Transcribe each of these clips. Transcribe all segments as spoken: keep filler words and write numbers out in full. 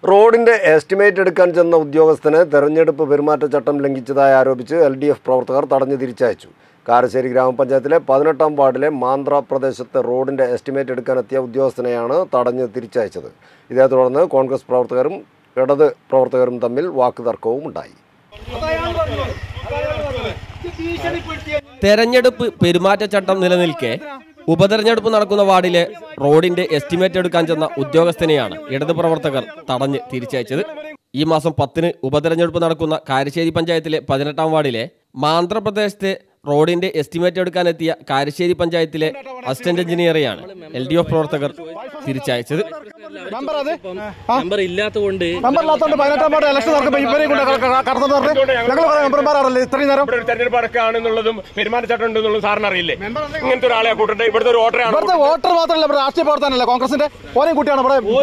റോഡിന്റെ എസ്റ്റിമേറ്റ് എടുക്കാൻ ചെന്ന ഉദ്യോഗസ്ഥനെ തെരഞ്ഞെടുപ്പ് പെരുമാറ്റച്ചട്ടം ലംഘിച്ചതായി ആരോപിച്ച് എൽ ഡി എഫ് പ്രവർത്തകർ തടഞ്ഞു തിരിച്ചയച്ചു. കാരശ്ശേരി ഗ്രാമപഞ്ചായത്തിലെ പതിനെട്ടാം വാർഡിലെ മാന്ത്ര പ്രദേശത്തെ റോഡിന്റെ എസ്റ്റിമേറ്റ് എടുക്കാനെത്തിയ ഉദ്യോഗസ്ഥനെയാണ് തടഞ്ഞു തിരിച്ചയച്ചത്. ഇതേ തുടർന്ന് കോൺഗ്രസ് പ്രവർത്തകരും ഇടത് പ്രവർത്തകരും തമ്മിൽ വാക്കുതർക്കവും ഉണ്ടായി. തെരഞ്ഞെടുപ്പ് പെരുമാറ്റച്ചട്ടം നിലനിൽക്കെ ഉപതെരഞ്ഞെടുപ്പ് നടക്കുന്ന വാർഡിലെ റോഡിന്റെ എസ്റ്റിമേറ്റ് എടുക്കാൻ ചെന്ന ഉദ്യോഗസ്ഥനെയാണ് ഇടത് പ്രവർത്തകർ തടഞ്ഞ് തിരിച്ചയച്ചത്. ഈ മാസം പത്തിന് ഉപതെരഞ്ഞെടുപ്പ് നടക്കുന്ന കാരശ്ശേരി പഞ്ചായത്തിലെ പതിനെട്ടാം വാർഡിലെ മാന്ത്ര പ്രദേശത്തെ റോഡിന്റെ എസ്റ്റിമേറ്റ് എടുക്കാനെത്തിയ കാരശ്ശേരി പഞ്ചായത്തിലെ അസിസ്റ്റന്റ് എഞ്ചിനീയറെയാണ് എൽ ഡി എഫ് പ്രവർത്തകർ തിരിച്ചയച്ചത്. വോട്ടർ മാത്രമല്ല രാഷ്ട്രീയ പ്രവർത്തനമല്ല, കോൺഗ്രസിന്റെ ഓരോ കുട്ടിയാണ്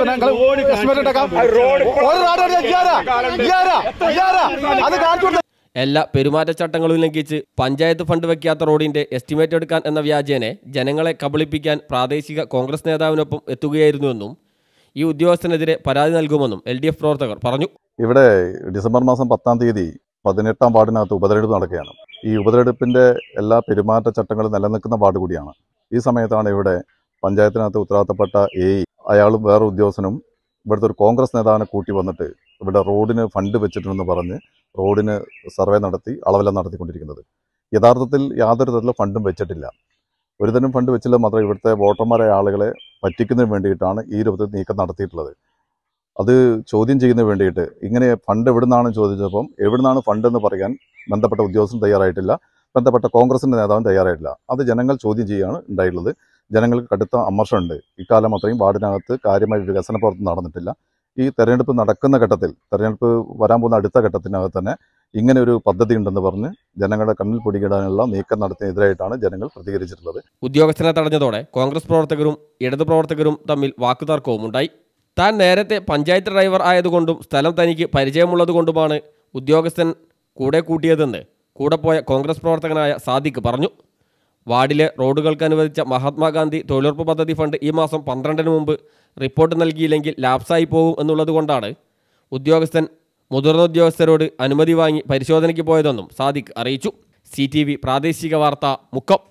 ഇവിടെ. എല്ലാ പെരുമാറ്റച്ചട്ടങ്ങളും ലംഘിച്ച് പഞ്ചായത്ത് ഫണ്ട് വയ്ക്കാത്ത റോഡിന്റെ എസ്റ്റിമേറ്റ് എടുക്കാൻ എന്ന വ്യാജേനെ ജനങ്ങളെ കബളിപ്പിക്കാൻ പ്രാദേശിക കോൺഗ്രസ് നേതാവിനൊപ്പം എത്തുകയായിരുന്നുവെന്നും ഈ ഉദ്യോഗസ്ഥനെതിരെ പരാതി നൽകുമെന്നും എൽ ഡി എഫ് പ്രവർത്തകർ പറഞ്ഞു. ഇവിടെ ഡിസംബർ മാസം പത്താം തീയതി പതിനെട്ടാം വാർഡിനകത്ത് ഉപതെരഞ്ഞെടുപ്പ് നടക്കുകയാണ്. ഈ ഉപതെരഞ്ഞെടുപ്പിന്റെ എല്ലാ പെരുമാറ്റച്ചട്ടങ്ങളും നിലനിൽക്കുന്ന വാർഡ് കൂടിയാണ്. ഈ സമയത്താണ് ഇവിടെ പഞ്ചായത്തിനകത്ത് ഉത്തരവാദിത്തപ്പെട്ട എ അയാളും വേറെ ഉദ്യോഗസ്ഥനും ഇവിടുത്തെ ഒരു കോൺഗ്രസ് നേതാവിനെ കൂട്ടി വന്നിട്ട് ഇവിടെ റോഡിന് ഫണ്ട് വെച്ചിട്ടുണ്ടെന്ന് പറഞ്ഞ് റോഡിന് സർവേ നടത്തി അളവെല്ലാം നടത്തിക്കൊണ്ടിരിക്കുന്നത്. യഥാർത്ഥത്തിൽ യാതൊരു തരത്തിലും ഫണ്ടും വെച്ചിട്ടില്ല. ഒരു തരം ഫണ്ട് വെച്ചില്ല മാത്രമേ ഇവിടുത്തെ വോട്ടർമാരായ ആളുകളെ പറ്റിക്കുന്നതിന് വേണ്ടിയിട്ടാണ് ഈ രൂപത്തിൽ നീക്കം നടത്തിയിട്ടുള്ളത്. അത് ചോദ്യം ചെയ്യുന്നതിന് വേണ്ടിയിട്ട് ഇങ്ങനെ ഫണ്ട് എവിടെ നിന്നാണെന്ന് ചോദിച്ചപ്പം എവിടെ നിന്നാണ് ഫണ്ട് എന്ന് പറയാൻ ബന്ധപ്പെട്ട ഉദ്യോഗസ്ഥൻ തയ്യാറായിട്ടില്ല, ബന്ധപ്പെട്ട കോൺഗ്രസിൻ്റെ നേതാവും തയ്യാറായിട്ടില്ല. അത് ജനങ്ങൾ ചോദ്യം ചെയ്യുകയാണ് ഉണ്ടായിട്ടുള്ളത്. ജനങ്ങൾക്ക് കടുത്ത അമർഷമുണ്ട്. ഇക്കാലം അത്രയും വാർഡിനകത്ത് കാര്യമായ വികസന പ്രവർത്തനം നടന്നിട്ടില്ല. ഈ തെരഞ്ഞെടുപ്പ് നടക്കുന്ന ഘട്ടത്തിൽ, തെരഞ്ഞെടുപ്പ് വരാൻ പോകുന്ന അടുത്ത ഘട്ടത്തിനകത്ത് തന്നെ ഇങ്ങനെ ഒരു പദ്ധതി ഉണ്ടെന്ന് പറഞ്ഞ് ജനങ്ങളുടെ കണ്ണിൽ പൊടിയിടാനുള്ള നീക്കം നടത്തിയതിനെതിരായിട്ടാണ് ജനങ്ങൾ പ്രതികരിച്ചിട്ടുള്ളത്. ഉദ്യോഗസ്ഥനെ തടഞ്ഞതോടെ കോൺഗ്രസ് പ്രവർത്തകരും ഇടതു പ്രവർത്തകരും തമ്മിൽ വാക്കുതർക്കവും ഉണ്ടായി. താൻ നേരത്തെ പഞ്ചായത്ത് ഡ്രൈവർ ആയതുകൊണ്ടും സ്ഥലം തനിക്ക് പരിചയമുള്ളതുകൊണ്ടുമാണ് ഉദ്യോഗസ്ഥൻ കൂടെ കൂട്ടിയതെന്ന് കൂടെ പോയ കോൺഗ്രസ് പ്രവർത്തകനായ സാദിഖ് പറഞ്ഞു. വാർഡിലെ റോഡുകൾക്ക് അനുവദിച്ച മഹാത്മാഗാന്ധി തൊഴിലുറപ്പ് പദ്ധതി ഫണ്ട് ഈ മാസം പന്ത്രണ്ടിന് മുമ്പ് റിപ്പോർട്ട് നൽകിയില്ലെങ്കിൽ ലാപ്സായി പോകും എന്നുള്ളതുകൊണ്ടാണ് ഉദ്യോഗസ്ഥൻ മുതിർന്ന ഉദ്യോഗസ്ഥരോട് അനുമതി വാങ്ങി പരിശോധനയ്ക്ക് പോയതെന്നും സാദിഖ് അറിയിച്ചു. സി ടി വി പ്രാദേശിക വാർത്ത മുക്കം.